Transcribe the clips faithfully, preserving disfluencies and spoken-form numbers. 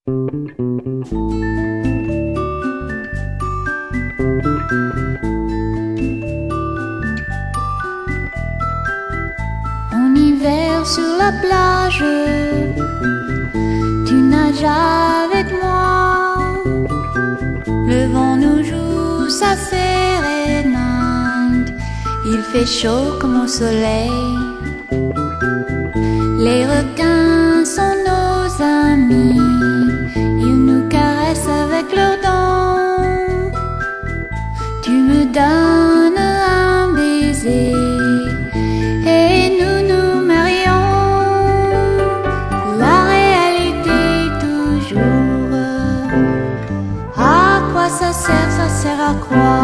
En hiver sur la plage, tu nages avec moi. Le vent nous joue sa sérénade. Il fait chaud comme au soleil. Les requins sont nos amis. Ils nous caressent avec leurs dents. Tu me donnes un baiser et nous nous marions. La réalité toujours. À quoi ça sert, ça sert à quoi?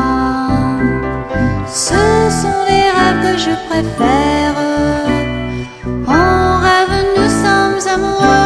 Ce sont les rêves que je préfère. En rêve, nous sommes amoureux.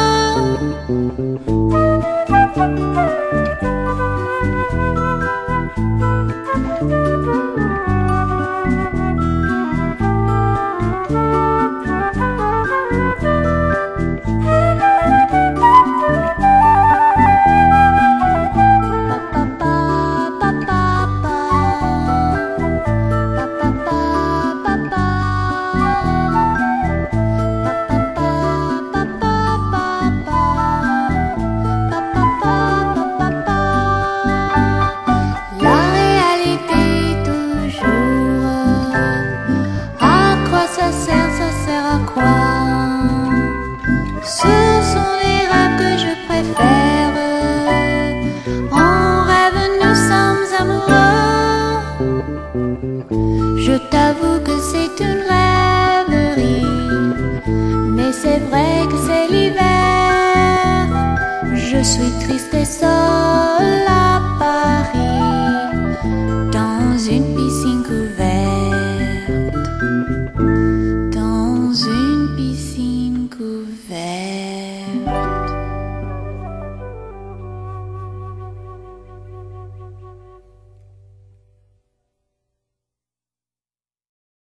Ce sont les rêves que je préfère. En rêve, nous sommes amoureux. Je t'avoue que c'est une rêverie, mais c'est vrai que c'est l'hiver. Je suis triste et seule à Paris, dans une piscine.